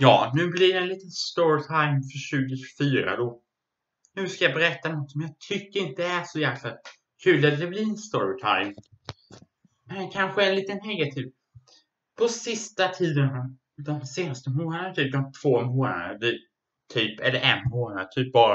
Ja, nu blir det en liten storytime för 2024 då. Nu ska jag berätta något som jag tycker inte är så jäkla kul. Det blir en storytime. Men kanske en liten negativ. På sista tiden, de senaste månaderna, typ de 2 månaderna, typ, eller 1 månad, typ bara.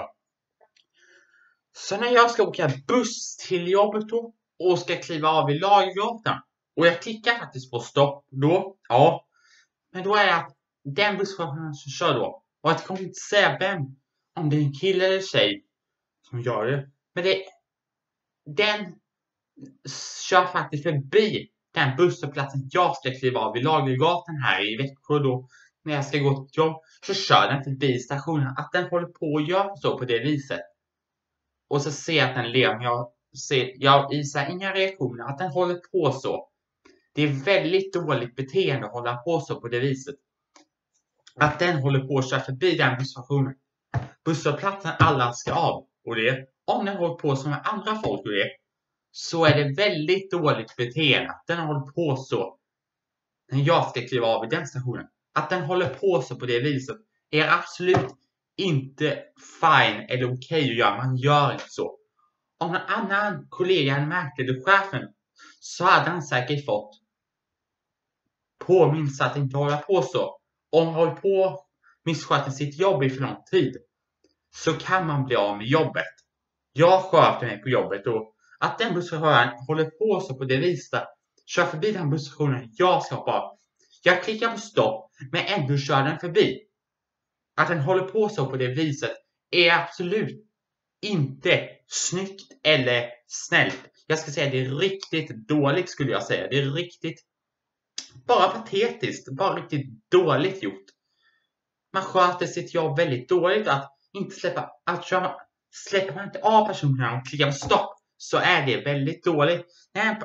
Så när jag ska åka buss till jobbet då och ska kliva av i Lagergatan och jag klickar faktiskt på stopp då, ja. Men då är att den busschauffören som kör då, och jag kommer inte säga vem, om det är en kille eller tjej som gör det. Men den kör faktiskt förbi den busshållplatsen jag ska kliva av i Lagergatan här i Växjö då. När jag ska gå till jobb så kör den förbi stationen. Att den håller på att göra så på det viset. Och så ser jag att den ler, men jag visar inga reaktioner. Att den håller på så. Det är väldigt dåligt beteende att hålla på så på det viset. Att den håller på att köra förbi den busstationen. Busshållplatsen alla ska av. Och det, om den håller på som med andra folk och det, så är det väldigt dåligt beteende. Att den håller på så. När jag ska kliva av i den stationen. Att den håller på så på det viset är absolut inte fine eller okej att göra. Man gör inte så. Om en annan kollega hade märkt det, chefen, så hade han säkert fått påminnelse att inte hålla på så. Om man håller på missköter sitt jobb i för lång tid, så kan man bli av med jobbet. Jag sköter mig på jobbet och att den busschauffören håller på så på det viset, kör förbi den busstationen jag ska på. Jag klickar på stopp, men ändå kör den förbi. Att den håller på så på det viset är absolut inte snyggt eller snällt. Jag ska säga det är riktigt dåligt, skulle jag säga. Det är riktigt bara patetiskt, bara riktigt dåligt gjort. Man sköter sitt jobb väldigt dåligt. Att inte släpper man inte av personerna och klickar på stopp, så är det väldigt dåligt. När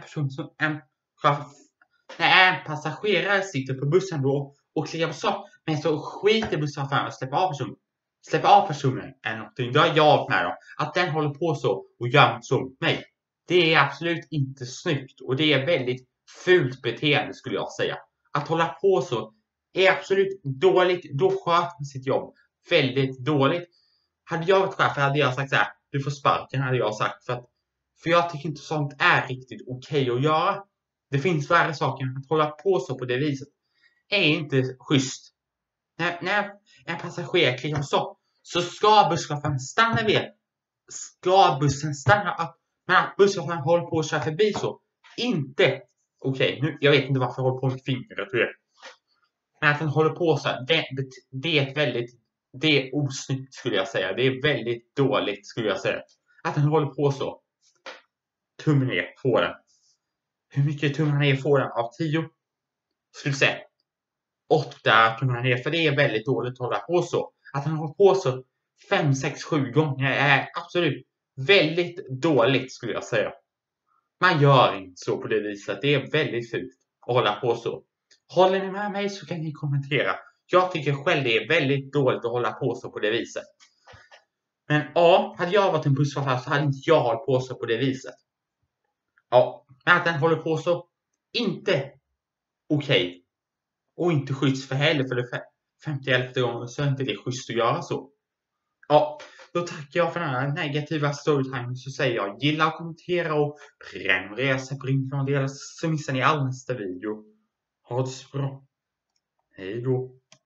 en passagerare sitter på bussen då och klickar på stopp, men så skiter busschauffören och släpper av personen eller någonting. Då är jag med då. Att den håller på så och gör så mot mig. Det är absolut inte snyggt och det är väldigt fult beteende, skulle jag säga. Att hålla på så är absolut dåligt. Då sköter man sitt jobb väldigt dåligt. Hade jag varit chef hade jag sagt så här: du får sparken, hade jag sagt. För jag tycker inte sånt är riktigt okej att göra. Det finns värre saker. Att hålla på så på det viset är inte schysst. När en passagerare klickar på stopp, så ska busschauffören stanna vid. Ska bussen stanna? Men att busschauffören håller på att köra förbi så. Inte okej. Nu, jag vet inte varför jag håller på med fingret. Men att den håller på så här, det är osnyggt, skulle jag säga. Det är väldigt dåligt, skulle jag säga. Att den håller på så. Tummen ner på den. Hur mycket tummar ner får den av 10? Skulle säga 8 tummar ner, för det är väldigt dåligt att hålla på så. Att den håller på så 5, 6, 7 gånger är absolut väldigt dåligt, skulle jag säga. Man gör inte så på det viset. Det är väldigt fult att hålla på så. Håller ni med mig så kan ni kommentera. Jag tycker själv det är väldigt dåligt att hålla på så på det viset. Men ja, hade jag varit en busschaufför så hade inte jag hållit på så på det viset. Ja, men att den håller på så, inte okej. Och inte schysst för heller, för det 50-11 gånger så är inte det schysst att göra så. Ja, då tackar jag för den här negativa storytime. Så säger jag gilla och kommentera och prenumerera så på ring från delar, så missar ni all nästa video. Ha det så bra. Hej då.